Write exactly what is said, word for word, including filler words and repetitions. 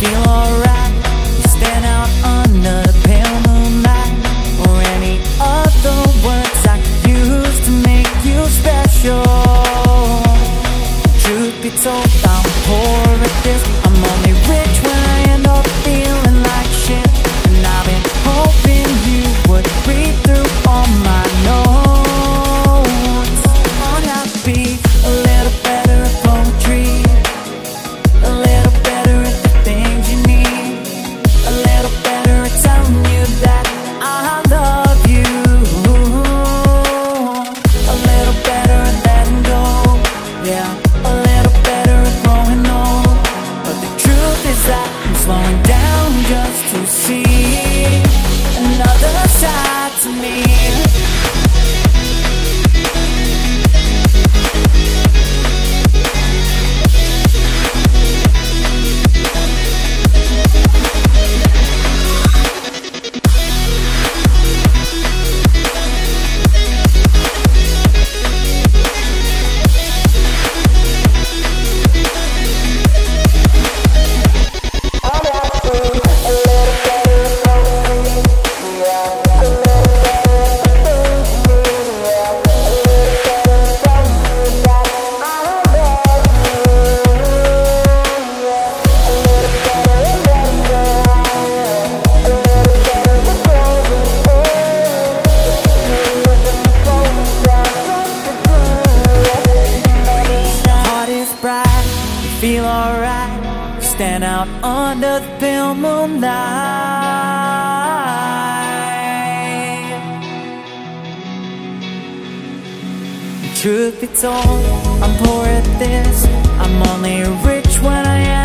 feel alright. You stand out under the pale moonlight, or any other words I could use to make you special. Truth be told, I'm poor at this. I'm only rich when I end up feeling like shit. And I've been hoping you would read through all my notes. On I'll be a little better at poetry, a little better at the things you need, a little better at telling you that I love you, a little better at letting go, yeah, a little better at growing old. But the truth is that I'm slowing down just to see another side to me. Feel alright, stand out under the pale moonlight. Truth be told, I'm poor at this. I'm only rich when I am